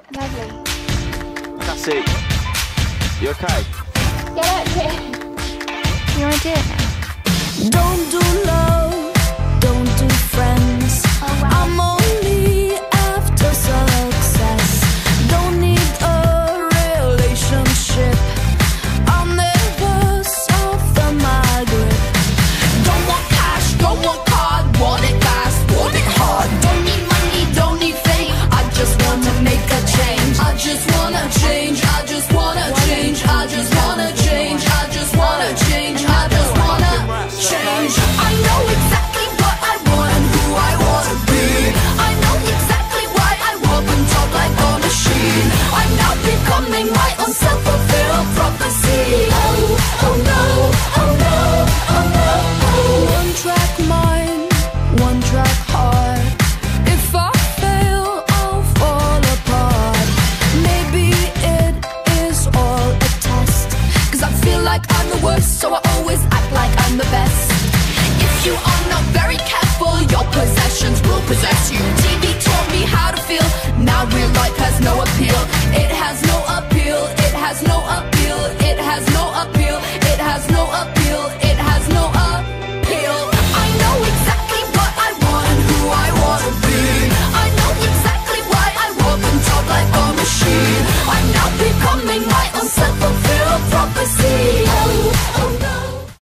Lovely. Cassie, you okay? Get out here. You want to do it now? Don't do love, don't do friends. Oh, wow. I'm only after success. Don't need a relationship. I'll never soften my grip. Don't want cash, don't want card. Want it fast, want it hard. Don't need money, don't need fame. I just want to make a change. I just wanna change. I just wanna change. I just wanna change. I just wanna change. I just wanna change. I know exactly what I want and who I wanna be. I know exactly why I walk and talk like a machine. I'm now becoming my own self-fulfilled prophecy. Oh, oh no, oh no, oh no. One track mind, one track heart. If I fail, I'll fall apart. Maybe it is all a test, 'cause I feel like I'm the worst, so I always act like I'm the best. If you are not very careful, your possessions will possess you. TV taught me how to feel, now real life has no appeal. It has no appeal, it has no appeal, it has no appeal.